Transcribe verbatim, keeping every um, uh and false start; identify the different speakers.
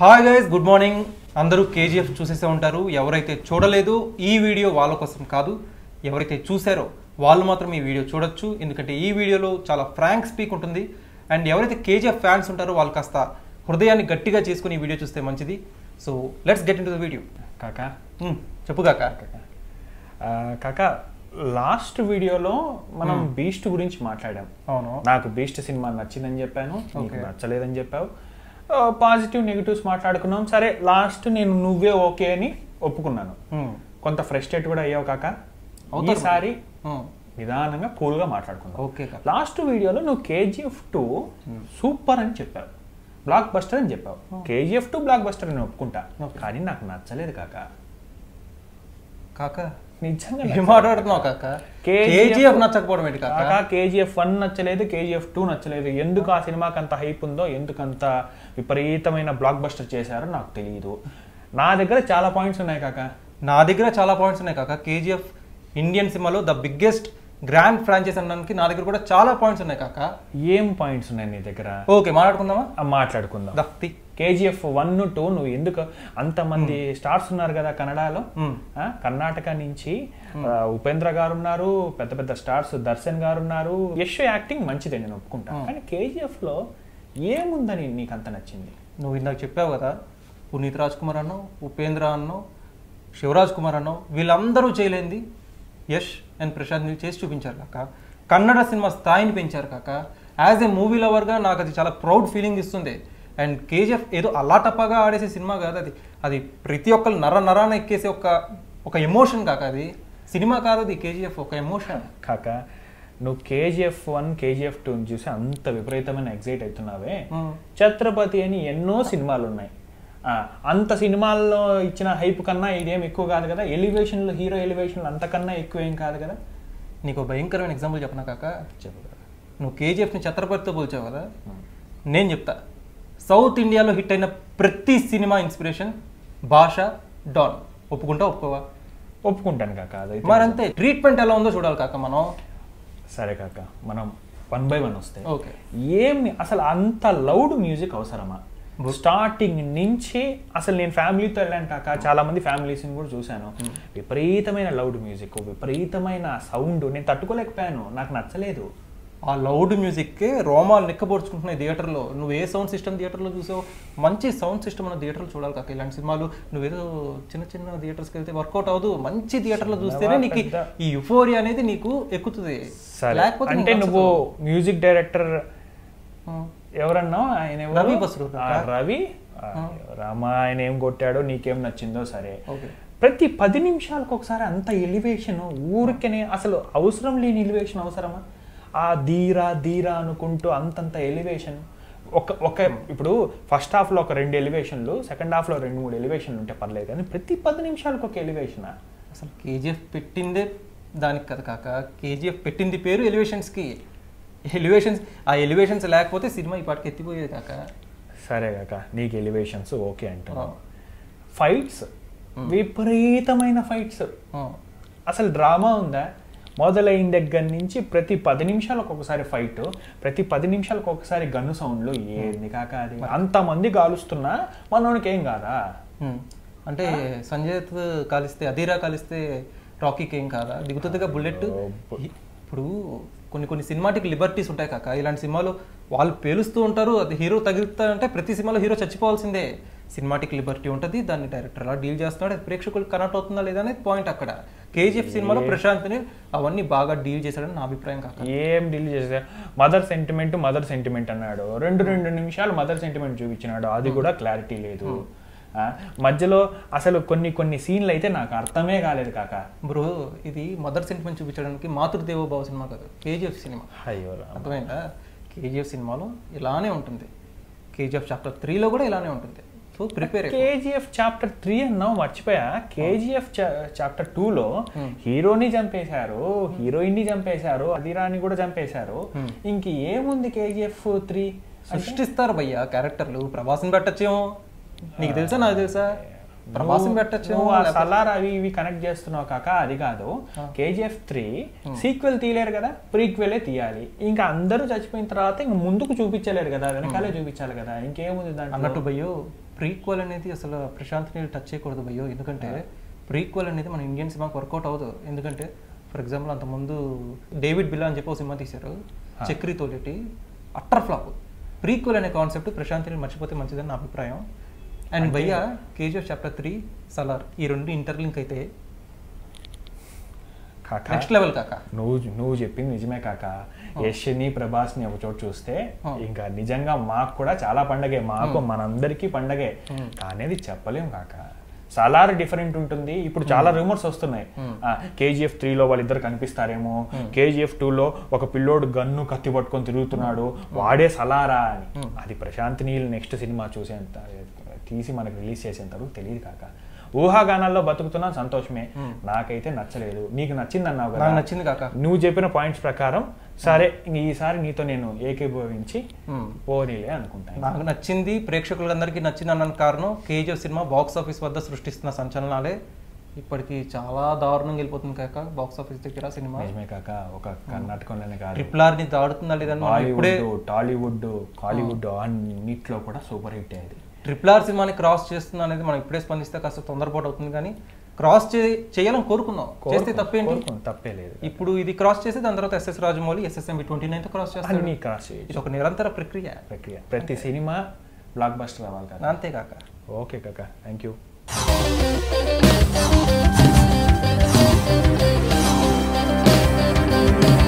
Speaker 1: Hi guys, good morning. అందరూ KGF చూసేసే ఉంటారు. ఎవరైతే చూడలేదు ఈ వీడియో వాళ్ళ కోసం కాదు, ఎవరైతే చూసారో వాళ్ళు మాత్రం ఈ వీడియో చూడొచ్చు. ఎందుకంటే ఈ వీడియోలో చాలా ఫ్రాంక్ స్పీక్ ఉంటుంది. అండ్ ఎవరైతే కేజీఎఫ్ ఫ్యాన్స్ ఉంటారో వాళ్ళు కాస్త హృదయాన్ని గట్టిగా చేసుకుని ఈ వీడియో చూస్తే మంచిది. So let's get into the video.
Speaker 2: కాకా
Speaker 1: చెప్పు కాకా.
Speaker 2: కాకా లాస్ట్ వీడియోలో మనం బీస్ట్ గురించి మాట్లాడాం.
Speaker 1: అవును,
Speaker 2: నాకు బీస్ట్ సినిమా నచ్చిందని చెప్పాను, నీకు నచ్చలేదని చెప్పావు. పాజిటివ్ నెగిటివ్స్ మాట్లాడుకున్నాం. సరే, లాస్ట్ నేను నువ్వే ఓకే అని ఒప్పుకున్నాను. కొంత ఫ్రస్ట్రేట్ కూడా అయ్యావు కాకా. ఈసారి నిదానంగా కూల్గా మాట్లాడుకున్నాం.
Speaker 1: ఓకే.
Speaker 2: లాస్ట్ వీడియోలో నువ్వు కేజీఎఫ్ టూ సూపర్ అని చెప్పావు, బ్లాక్ బస్టర్ అని చెప్పావు. కేజీఎఫ్ టూ బ్లాక్ బస్టర్ అని ఒప్పుకుంటా, కానీ నాకు నచ్చలేదు కాకా.
Speaker 1: కాకా
Speaker 2: నిజంగా
Speaker 1: ఏం మాట్లాడుతున్నావు కాకా? కేజీఎఫ్ నచ్చకపోవడం ఏంటి కాకా?
Speaker 2: కేజీఎఫ్ వన్ నచ్చలేదు, కేజీఎఫ్ టూ నచ్చలేదు. ఎందుకు ఆ సినిమాకి అంత హైప్ ఉందో, ఎందుకు అంత విపరీతమైన బ్లాక్ బస్టర్ చేశారో నాకు తెలియదు. నా దగ్గర చాలా పాయింట్స్ ఉన్నాయి కాకా.
Speaker 1: నా దగ్గర చాలా పాయింట్స్ ఉన్నాయి కాకా. కేజీఎఫ్ ఇండియన్ సినిమాలో ద బిగ్గెస్ట్ గ్రాండ్ ఫ్రాంచైజ్ అనడానికి నా దగ్గర కూడా చాలా పాయింట్స్ ఉన్నాయి కాకా.
Speaker 2: ఏం పాయింట్స్ ఉన్నాయి నీ దగ్గర?
Speaker 1: ఓకే, మాట్లాడుకుందామా?
Speaker 2: మాట్లాడుకుందాం.
Speaker 1: దక్తి
Speaker 2: కేజీఎఫ్ వన్ టూ నువ్వు ఎందుకు అంతమంది స్టార్స్ ఉన్నారు కదా కన్నడలో. కర్ణాటక నుంచి ఉపేంద్ర గారు ఉన్నారు, పెద్ద పెద్ద స్టార్స్, దర్శన్ గారు ఉన్నారు. యశ్ యాక్టింగ్ మంచిదే, నేను ఒప్పుకుంటా. కానీ కేజీఎఫ్ లో ఏముందని నీకు అంత నచ్చింది?
Speaker 1: నువ్వు ఇందాక చెప్పావు కదా, పునీత్ రాజ్ కుమార్ అన్నావు, ఉపేంద్ర అన్నావు, శివరాజ్ కుమార్ అన్నావు. వీళ్ళందరూ చేయలేంది యశ్ అండ్ ప్రశాంత్ నీళ్ళు చేసి చూపించారు కాక. కన్నడ సినిమా స్థాయిని పెంచారు కాక. యాజ్ ఏ మూవీ లవర్గా నాకు అది చాలా ప్రౌడ్ ఫీలింగ్ ఇస్తుంది. అండ్ కేజీఎఫ్ ఏదో అలాటప్పగా ఆడేసే సినిమా కాదు అది. అది ప్రతి ఒక్కరు నర నరాన ఎక్కేసే ఒక ఒక ఎమోషన్ కాక. అది సినిమా కాదు, అది కేజీఎఫ్ ఒక ఎమోషన్
Speaker 2: కాక. నువ్వు కేజీఎఫ్ వన్ కేజీఎఫ్ టూ చూసి అంత విపరీతమైన ఎగ్జైట్ అవుతున్నావే. ఛత్రపతి అని ఎన్నో సినిమాలు ఉన్నాయి. అంత సినిమాల్లో ఇచ్చిన హైప్ కన్నా ఇదేం ఎక్కువ కాదు కదా. ఎలివేషన్లు, హీరో ఎలివేషన్లు అంతకన్నా ఎక్కువ ఏం కాదు కదా.
Speaker 1: నీకు భయంకరమైన ఎగ్జాంపుల్ చెప్పనా కాక?
Speaker 2: చెప్పు.
Speaker 1: నువ్వు కేజీఎఫ్ని ఛత్రపతితో పోల్చావు కదా, నేను చెప్తా. సౌత్ ఇండియాలో హిట్ అయిన ప్రతి సినిమా ఇన్స్పిరేషన్ భాష, డాన్. ఒప్పుకుంటా ఒప్పుకోవా?
Speaker 2: ఒప్పుకుంటాను కాక. అదైతే
Speaker 1: మరంతే. ట్రీట్మెంట్ ఎలా ఉందో చూడాలి కాక మనం.
Speaker 2: సరే కాక, మనం వన్ బై వన్ వస్తాయి.
Speaker 1: ఓకే.
Speaker 2: ఏమి అసలు అంత లౌడ్ మ్యూజిక్ అవసరమా? స్టార్టింగ్ నుంచి అసలు నేను ఫ్యామిలీతో వెళ్ళాను కాక. చాలా మంది ఫ్యామిలీస్ని కూడా చూశాను. విపరీతమైన లౌడ్ మ్యూజిక్, విపరీతమైన సౌండ్ నేను తట్టుకోలేకపోయాను, నాకు నచ్చలేదు.
Speaker 1: ఆ లౌడ్ మ్యూజిక్కే రోమాలు నిక్కబోడ్చుకుంటున్నాయి థియేటర్లో. నువ్వు ఏ సౌండ్ సిస్టమ్ థియేటర్లో చూసావు? మంచి సౌండ్ సిస్టమ్ ఉన్న థియేటర్లో చూడాలి కాక. ఇలాంటి సినిమాలు నువ్వేదో చిన్న చిన్న థియేటర్స్కి వెళ్తే వర్కౌట్ అవ్వదు. మంచి థియేటర్లో చూస్తేనే నీకు ఈ యుఫోరియా అనేది నీకు ఎక్కుతుంది.
Speaker 2: లేకపోతే అంటే నువ్వు మ్యూజిక్ డైరెక్టర్ ఎవరన్నా ఆయన
Speaker 1: రవి బస్రూ.
Speaker 2: రవి రామ ఆయన ఏం కొట్టాడో నీకేం నచ్చిందో సరే. ప్రతి పది నిమిషాలకు ఒకసారి అంత ఎలివేషన్ ఊరికనే అసలు అవసరం లేని ఎలివేషన్ అవసరమా? ఆ ధీరా ధీరా అనుకుంటూ అంతంత ఎలివేషన్. ఒక ఒక ఇప్పుడు ఫస్ట్ హాఫ్లో ఒక రెండు ఎలివేషన్లు, సెకండ్ హాఫ్లో రెండు మూడు ఎలివేషన్లు ఉంటే పర్లేదు, కానీ ప్రతి పది నిమిషాలకు ఒక ఎలివేషన్.
Speaker 1: అసలు కేజీఎఫ్ పెట్టిందే దానికి కదా కాక. కేజీఎఫ్ పెట్టింది పేరు ఎలివేషన్స్కి. ఎలివేషన్స్, ఆ ఎలివేషన్స్ లేకపోతే సినిమా ఈ పాటికి ఎత్తిపోయేది కాక.
Speaker 2: సరే కాక, నీకు ఎలివేషన్స్ ఓకే అంటున్నావు. ఫైట్స్, విపరీతమైన ఫైట్స్. అసలు డ్రామా ఉందా? మొదలైన దగ్గర నుంచి ప్రతి పది నిమిషాలకు ఒకసారి ఫైట్, ప్రతి పది నిమిషాలకు ఒకసారి గన్ను సౌండ్లు. ఏంది కాక అది? అంతమంది కాలుస్తున్నా మనోనికి ఏం కాదా?
Speaker 1: అంటే సంజయ్ కాలిస్తే, అధీరా కాలిస్తే రాకీకి ఏం కాదా? దిగుతుందిగా బుల్లెట్. ఇప్పుడు కొన్ని కొన్ని సినిమాటిక్ లిబర్టీస్ ఉంటాయి కాక. ఇలాంటి సినిమాలు వాళ్ళు పేలుస్తూ ఉంటారు, అది హీరో తగులుతారంటే ప్రతి సినిమాలో హీరో చచ్చిపోవాల్సిందే. సినిమాటిక్ లిబర్టీ ఉంటుంది, దాన్ని డైరెక్టర్ అలా డీల్ చేస్తున్నాడు, అది ప్రేక్షకులు కనెక్ట్ అవుతుందా లేదా అనేది పాయింట్ అక్కడ. కేజీఎఫ్ సినిమాలో ప్రశాంత్ని అవన్నీ బాగా డీల్ చేశాడని నా అభిప్రాయం కాక.
Speaker 2: ఏం డీల్ చేసా? మదర్ సెంటిమెంట్ మదర్ సెంటిమెంట్ అన్నాడు, రెండు రెండు నిమిషాలు మదర్ సెంటిమెంట్ చూపించినాడు, అది కూడా క్లారిటీ లేదు. మధ్యలో అసలు కొన్ని కొన్ని సీన్లు అయితే నాకు అర్థమే కాలేదు కాక.
Speaker 1: బ్రో, ఇది మదర్ సెంటిమెంట్ చూపించడానికి మాతృదేవోభావ సినిమా కాదు, కేజీఎఫ్ సినిమా.
Speaker 2: అయ్యో,
Speaker 1: అర్థమైందా? కేజీఎఫ్ సినిమాలో ఇలానే ఉంటుంది. కేజీఎఫ్ చాప్టర్ త్రీలో కూడా ఇలానే ఉంటుంది. So prepare.
Speaker 2: KGF chapter three అన్నావు, మర్చిపోయా. కేజీఎఫ్ చాప్టర్ టూలో హీరోని చంపేశారు, హీరోయిన్ ని చంపేశారు, అదిరాని కూడా చంపేశారు. ఇంక ఏముంది కేజీఎఫ్ త్రీ?
Speaker 1: సృష్టిస్తారు భయ్యా క్యారెక్టర్లు. ప్రభాస్ని పెట్టచ్చేమో, నీకు తెలుసా నాకు తెలుసా? ప్రభాసం పెట్టచ్చు.
Speaker 2: సలార్ అవి ఇవి కనెక్ట్ చేస్తున్నావు కాక, అది కాదు. కేజీఎఫ్ త్రీ సీక్వెల్ తీయలేరు కదా, ప్రీక్వెలే తీయాలి. ఇంకా అందరూ చచ్చిపోయిన తర్వాత ఇంక ముందుకు చూపించలేరు కదా, వెనకాలే చూపించాలి కదా, ఇంకేముంది దాంట్లో.
Speaker 1: అన్నట్టు భయ్యో ప్రీక్వల్ అనేది అసలు ప్రశాంత్ నీల్ టచ్ చేయకూడదు భయ్యో, ఎందుకంటే ప్రీక్వల్ అనేది మన ఇండియన్ సినిమాకి వర్కౌట్ అవ్వదు. ఎందుకంటే ఫర్ ఎగ్జాంపుల్ అంతకుముందు డేవిడ్ బిల్లా అని చెప్పి ఒక సినిమా తీశారు, Chakri Toleti, utter flop. Prequel అనే కాన్సెప్ట్ ప్రశాంత్ నీల్ మర్చిపోతే మంచిదని నా అభిప్రాయం. అండ్ భయ్య కేజీఎఫ్ చాప్టర్ త్రీ, సలార్ ఈ రెండు ఇంటర్లింక్ అయితే నెక్స్ట్ లెవెల్ కాక.
Speaker 2: నువ్వు నువ్వు చెప్పింది నిజమే కాక. యష్ని ప్రభాస్ని ఒక చోటు చూస్తే ఇంకా నిజంగా మాకు కూడా చాలా పండగే, మాకు మనందరికీ పండగే. కానీ అది చెప్పలేం కాక. సలార్ డిఫరెంట్ ఉంటుంది. ఇప్పుడు చాలా రూమర్స్ వస్తున్నాయి, కేజీఎఫ్ త్రీలో వాళ్ళిద్దరు కనిపిస్తారేమో, కేజీఎఫ్ టూలో ఒక పిల్లోడు గన్ను కత్తి పట్టుకొని తిరుగుతున్నాడు, వాడే సలారా అని. అది ప్రశాంత్ నీల్ నెక్స్ట్ సినిమా చూసేంత తీసి మనకు రిలీజ్ చేసేంత తెలియదు కాక. ఊహాగానాల్లో బతుకుతున్నాం, సంతోషమే. నాకైతే నచ్చలేదు. నీకు నచ్చింది అన్నావు కదా.
Speaker 1: నచ్చింది కాక.
Speaker 2: నువ్వు చెప్పిన పాయింట్స్ ప్రకారం సరే ఈసారి నీతో నేను ఏకీభవించి పోనీలే అనుకుంటాను.
Speaker 1: నాకు నచ్చింది, ప్రేక్షకులందరికీ నచ్చింది అన్న కారణం కేజీఎఫ్ సినిమా బాక్స్ ఆఫీస్ వద్ద సృష్టిస్తున్న సంచలనాలే ఇప్పటికి చాలా దారుణంగా వెళ్ళిపోతుంది కాక బాక్స్ ఆఫీస్ దగ్గర సినిమా.
Speaker 2: నిజమే కాక. ఒక కర్ణాటకలోనే కాదు,
Speaker 1: ట్రిపుల్ ఆర్ ని దాడుతుందా లేదని
Speaker 2: హాలీవుడ్, టాలీవుడ్, కాలీవుడ్ అన్నిట్లో కూడా సూపర్ హిట్ అయ్యేది.
Speaker 1: ట్రిపుల్ ఆర్ సినిమాని క్రాస్ చేస్తున్నా అనేది మనం ఇప్పుడే స్పందిస్తే కాస్త తొందరపాటు అవుతుంది, కానీ క్రాస్ చేయాలని కోరుకుందాం, చేస్తే తప్పేంటి?
Speaker 2: తప్పే లేదు.
Speaker 1: ఇప్పుడు ఇది క్రాస్ చేసి దాని తర్వాత SS Rajamouli SSMB twenty nine cross చేస్తాను.
Speaker 2: క్రాస్ చేయాలి.
Speaker 1: ఇది ఒక నిరంతర ప్రక్రియ
Speaker 2: ప్రక్రియ ప్రతి సినిమా బ్లాక్ బస్టర్ అవ్వాలి కాక.
Speaker 1: అంతేకాక.
Speaker 2: ఓకే కాక, థ్యాంక్ యూ.
Speaker 3: Thank you.